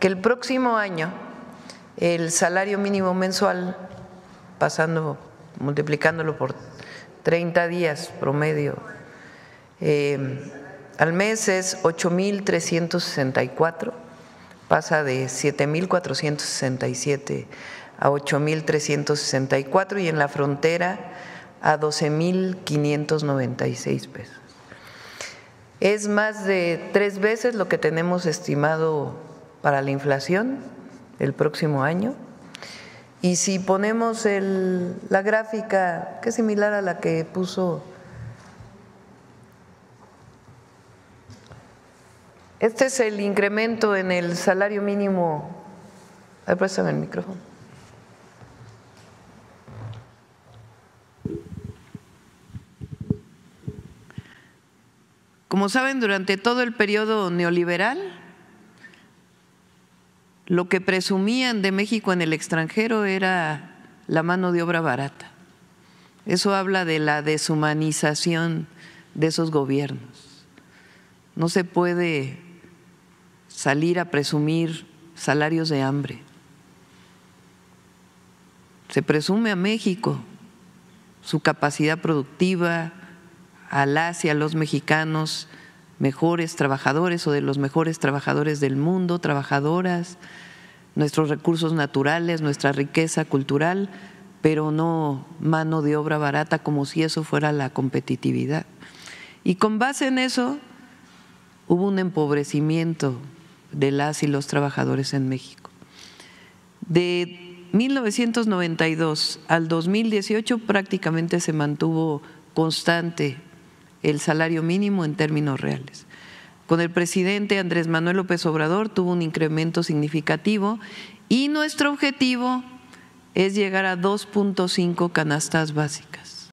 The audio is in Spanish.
que el próximo año el salario mínimo mensual, multiplicándolo por 30 días promedio, al mes es 8,364, pasa de 7,467 a 8,364 y en la frontera a 12,596 pesos. Es más de 3 veces lo que tenemos estimado para la inflación el próximo año. Y si ponemos la gráfica, que es similar a la que puso, este es el incremento en el salario mínimo. A ver, préstame el micrófono. Como saben, durante todo el periodo neoliberal, lo que presumían de México en el extranjero era la mano de obra barata. Eso habla de la deshumanización de esos gobiernos. No se puede salir a presumir salarios de hambre. Se presume a México su capacidad productiva, a las y a los mexicanos mejores trabajadores o de los mejores trabajadores del mundo, trabajadoras, nuestros recursos naturales, nuestra riqueza cultural, pero no mano de obra barata como si eso fuera la competitividad. Y con base en eso hubo un empobrecimiento de las y los trabajadores en México. De 1992 al 2018 prácticamente se mantuvo constante el salario mínimo en términos reales. Con el presidente Andrés Manuel López Obrador tuvo un incremento significativo y nuestro objetivo es llegar a 2.5 canastas básicas.